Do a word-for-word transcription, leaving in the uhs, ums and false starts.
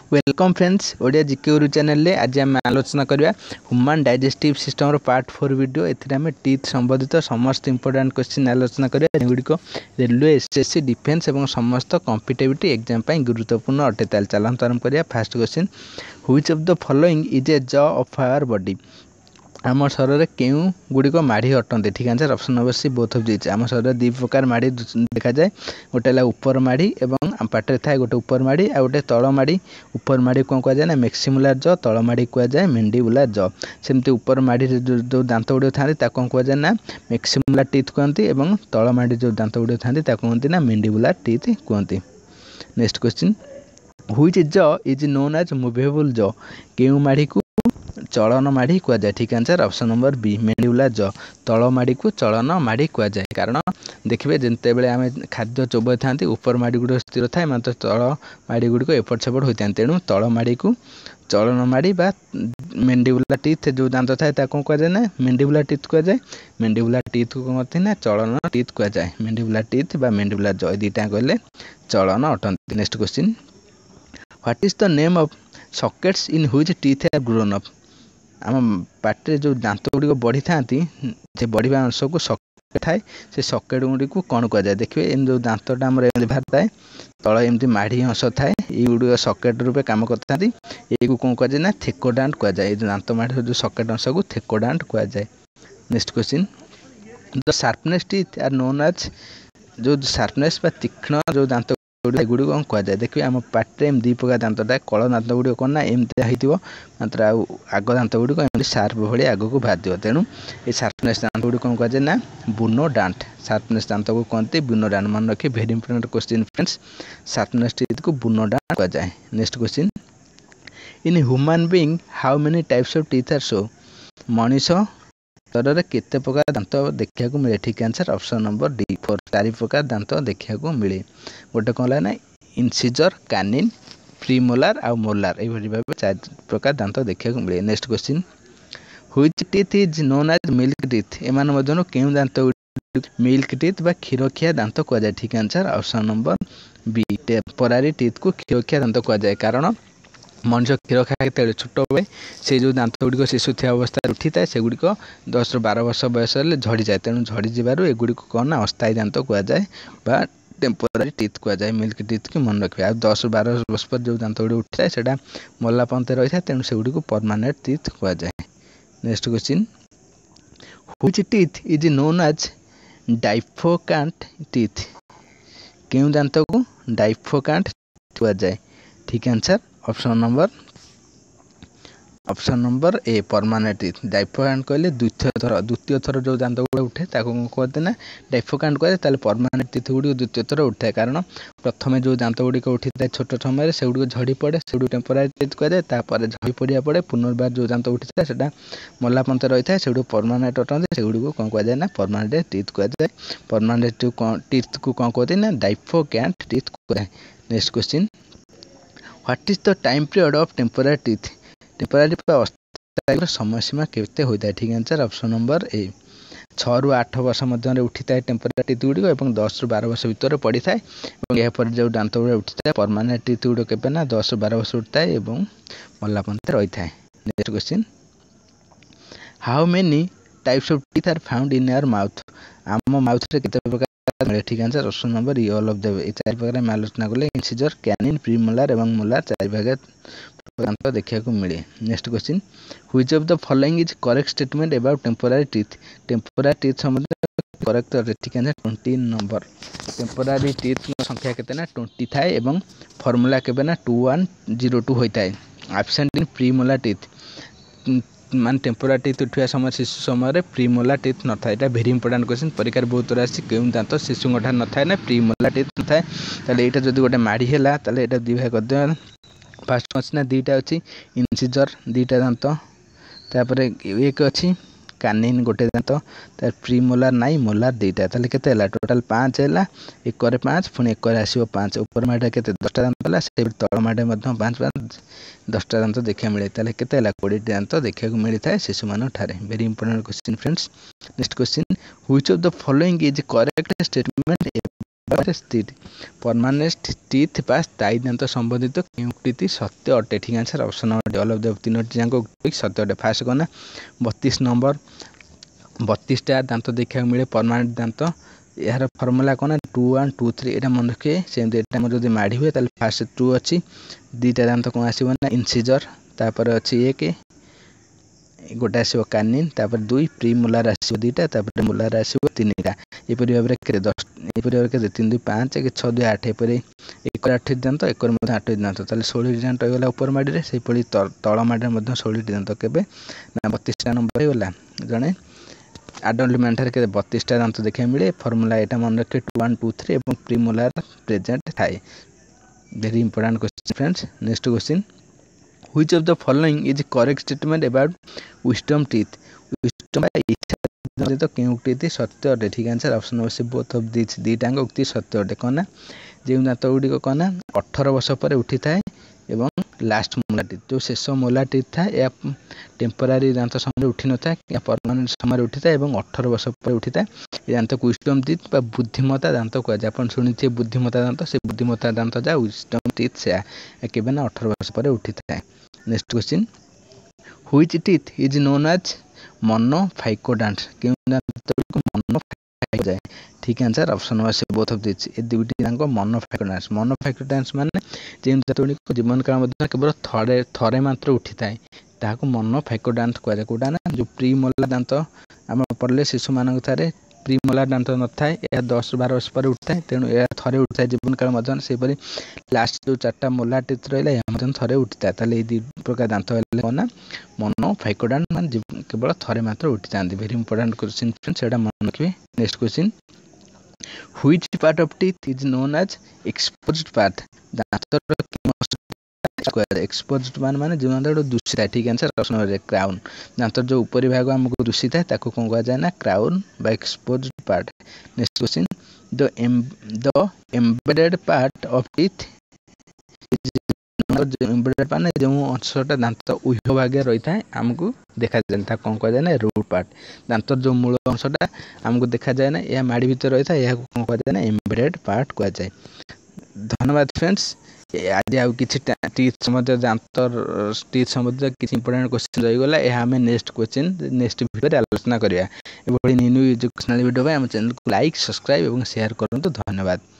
Welcome friends Odia GK Guru channel रे आज आम आलोचना करवा human digestive system part four video एम टीथ संबंधित समस्त इंपोर्टेंट क्वेश्चन आलोचना करवाक रेलवे एसएससी डिफेन्स और समस्त कॉम्पिटिटिव एग्जाम गुरुत्वपूर्ण अटे। ताल चलते आरंभ करिया। First question, which of the following is a jaw of our body. आम शरीर में क्यों गुड़िक माड़ी अटंती। ठीक answer option number C both of this. आम शरीर में दुई प्रकार माड़ी देखा जाए, गोटे है ऊपर माड़ी और पाटे थाए गोटे ऊपर माड़ी आ गोटे तल माड़ी। ऊपर माड़ी कौन कह जाए ना मैक्सिमुलर जॉ, तल माड़ी कह जाए मैंडिबुलर जॉ। सेमती ऊपर माड़ी जो जो दांत गुड़िक था कौन कह जाए ना मैक्सिमुलर टीथ कहती और तल माड़ी जो दांत गुड़िक था कहती ना मैंडिबुलर टीथ कहती। Next question, which jaw is known as movable jaw. क्यों माड़ी को चलन माड़ी कह जाए। ठीक answer option number B mandibular jaw. तल माड़ी को चलन माड़ी कह जाए। कारण देखिए जिते बड़े आम खाद्य चोबई था ऊपर माड़ी गुड़ स्थिर थाए मात्र तल माड़ी गुड़िक एपट सेपट होता है। तेणु तल माड़ी को चलन माड़ी बा मैंडिबुलर टीथ जो दांत थाए कौन कह जाए ना मैंडिबुलर टीथ कह जाए। मैंडिबुलर टीथ को कौन करती ना चलन टीथ कह जाए। मैंडिबुलर टीथ बा मैंडिबुलर जॉ दुईटा कहले चलन अटंती। Next question, what is the name of sockets in which teeth are grown up. आम पाटे जो दांत गुड़िक बढ़ी था से बढ़िया अंश को सकेट थाए से सकेट गुड़ी को कौन कह जाए। देखिए इन जो दांतटा आम बाहर थाए तल एमती माड़ी अंश थाए युड़ सकेट रूपे कम करता ये कौन कह जाए ना थेकोडांट कह जाए। दांत माड़ी जो सकेट अंश को थेकोडांट कह जाए। Next question, the sharpness teeth are known as जो शार्पनेस बा तीक्ष्ण जो दांत गुड़ी कौन कह जाए। देखिए आम पाटे दी प्रकार दांतटा कल दांत गुड़ी कौन ना एमती हो मात्र आग दांत गुड़िक एम सार्प भाई आग को बाहर। तेणु ये शार्पनेस दांत गुड़ी कौन कह जाए ना बुनो डांट। शार्पनेस दांत को कहते बुनो डांट। मन रखिए very important question friends, sharpness teeth को बुनो डांट कह जाए। Next question, in human being how many types of teeth are show. मनीष शरीर केते प्रकार दांत देखा मिले। ठीक answer option number D four. चार प्रकार दांत देखा मिले। गोटे कौन है ना इनसिजर, कानिन, प्रीमोलार आ मोलार यही भाव चार प्रकार दांत देखा मिले। Next question, which teeth is known as milk teeth. एमान मध्यनु केउं दांत मिल्क टीथ बा क्षीरखिया दांत कह जाए। ठीक answer option number B temporary teeth को क्षीरखिया दांत कह जाए। कारण मनुष्य क्षीर खाए छोट बेले से जो दांत गुड़िक शिशु थी अवस्था उठी थाए से गुड़िक दस रु बार वर्ष बयस झड़ी जाए। तेणु झड़ी जावर एगुड़िक कौन ना अस्थायी दांत कह जाए बा टेम्पोरारी टीथ कह जाए। मिल्क टीथ की मन रखिए। आ दस रु बार वर्ष पर जो दांत गुड़ी उठी थाए से मल्ला पंते रही था तेणु से गुड़ी परमानेंट टीथ कह जाए। Next question, which teeth is known as diphyodont teeth. क्यों दांत को डाइफोकांट कह जाए। ठीक answer option number option number A permanent teeth. Diphyodont कहले द्वितीय थर द्वितीय थर जो दांत गुड़ा उठे कहते ना डाइफोकांट कहे परमानेंट टीथ गुड़ी द्वितीय थर उठाए। कारण प्रथम जो दांत गुड़िक उठी था छोट समय से गुड़ झड़ी पड़े से टेम्पोरारी टीथ कहे तापर झड़ी पड़ा पड़े पुनर्बार जो दांत उठी था से मल्ला पंत रही था से परमानेंट अटंती से गुड़ी को कौन कह जाए ना परमानेंट टीथ कह जाए। परमानेंट टीथ को कौन कहते ना डाइफोकांट टीथ कह जाए। Next question, what is the time period of temporary teeth. Temporary समय सीमा केते होता है। ठीक आंसर ऑप्शन नंबर ए छह रु आठ वर्ष मध्य उठी था टेम्पोरारी टीथ गुड़िक और दस रु बार वर्ष भितर पड़ी था और जो दांत गुड़ा उठी था परमानेंट टीथ गुड़ के ना दस रु बार वर्ष उठी था और मल्ला पंते रही था। Next question, how many types of teeth are found in your mouth. आम माउथ रे केते प्रकार मिले। ठीक answer option number E all of the चार प्रकार में आलोचना कले इनसिजर, कैनिन, प्रीमोलार और मोलार चार भाग दांत देखा मिले। Next question, which of the following is correct statement about temporary teeth. Temporary teeth संबंध करेक्ट। ठीक answer twenty number. Temporary teeth संख्या केते ना ट्वेंटी थाए और फॉर्मूला केबे ना टू वन जीरो टू होता है। एब्सेंट इन प्रीमोलार टीथ मान टेम्पोरारी टीथ उठा समय शिशु समय प्रीमोलार टीथ न था। यहाँ वेरी इंपोर्टेंट क्वेश्चन परीक्षा बहुत तरह आसी क्यों दांत शिशु ठार न था ना प्रीमोलार टीथ न था। यहाँ जब गोटे माड़ी है यहाँ दुई भाग कर फास्ट अच्छी ना दुईटा अच्छी इनसिजर दुईटा दांत तापर एक अच्छी कानिन गोटे दांत तार प्रीमोलार नाई मोलार दुईटा ताले केते हला टोटाल पाँच है। एक पाँच पुणी एक आसो पाँच ऊपर माटे के दसटा दांत है से तल माटे पाँच पाँच दसटा दांत देखा मिले ताले केते हला कोड़े दांत देखा मिलता है शिशु मान ठारे। Very important question friends. Next question, which of the following is correct statement teeth permanent teeth बा स्थायी दांत संबंधित केउक्ति सत्य अटे ठीक answer option number all of the तीनोटी जाक सत्य अटे फास्ट कौन बत्तीस नंबर बत्तीसटा दांत देखा मिले परमानेंट दांत यार फर्मूला कौन टू वन टू थ्री यहाँ मन रखिए सेमती जब माड़ी हुए तो फास्ट टू अच्छी दुईटा दांत कौन आसो ना इनसीजर तापर अच्छी एक गोटे आसो कानिन तापर दुई प्री मुलार आसो दुईटा तापर मुलार आसो तीन टा एपरी भाव में दस एपरी भाव में तीन दुई पाँच एक छः दुई आठ एपरी एक आठ दांत एक आठ दांत ताले षोल दांत होगा ऊपर माड़ी से तल माड़ी षोल दांत केवे ना बत्तीसटा नंबर होगा जड़े आडल्ट मैन के बत्तीसटा दांत देखा मिले फर्मूला यहाँ मन रखे टू वन टू थ्री और प्री मुलार प्रेजेंट थाए very important question friends. Next question which of the following is correct statement about wisdom teeth wisdom तो केउक्ति सत्य अटे ठीक answer option number C both of this दीटांग उक्ति सत्य अटे कौन जो दांत गुड़िक कौन अठारह वर्ष पर उठी थाए एवं लास्ट मोला टीथ जो शेष मोला टीथ था या टेम्पोरारी दांत समय उठी न था या परमानेंट समय उठी था और अठारह वर्ष पर उठी था ये दांत को विजडम टीथ बा बुद्धिमता दांत कहुए आप शुणी बुद्धिमता दांत से बुद्धिमता दांत जा विजडम टीथ से केवे ना अठारह वर्ष पर उठी था। Next question which teeth is known as monophyodonts क्यों दांत को मोनोफाइको जाए ठीक answer option number C both of this ए दुईटी दांत मोनोफाइकोडांस मोनोफाइकोडांस माने जो दांत गुड़िक जीवन काल केवल थरे थरे मात्र उठी थाए ताको मोनोफाइकोडांस कहुए कौटा ना जो प्री मोला दांत आम पढ़ले शिशु मान प्री मोला दांत न था यह दस बार वर्ष पर उठी थाए तेणु यह थरे उठी थाए जीवन काल मध्य सेपरी लास्ट जो चार्टा मोला टीथ रहा है थरे उठी था ताले दुई प्रकार दांत कौन मोनोफाइकोडांस मान केवल थरे मात्र उठी था वेरी इंपोर्टेंट क्वेश्चन फ्रेंड्स से मन रखिए। Next question which part of teeth is known as exposed part दांत एक्सपोज्ड मान माने जो दांत दूषित है ठीक आंसर ऑप्शन नंबर क्राउन दांत जो ऊपरी भाग आमको दूषित है ताको कौन कहा जाए ना क्राउन बा exposed part. Next question the the embedded part of teeth embedded part जो अंशटा दांत उह भागे रही है आमको देखा जाए कौन कहा जाए ना रूट पार्ट दांत जो मूल अंशटा आमको देखा जाए ना यह माड़ी भीतर रही है यह कौन कहा जाए ना एम्बेडेड पार्ट कहा जाए। धन्यवाद फ्रेंड्स आज आउ किसी टीथ संबंधित दांत टीथ संबंधित किसी इंपोर्टेंट क्वेश्चन रहीगला यह आम नेक्स्ट क्वेश्चन नेक्स्ट वीडियो आलोचना करिया। न्यू न्यू एजुकेशनल वीडियो आम चैनल को लाइक सब्सक्राइब और शेयर करंतु। धन्यवाद।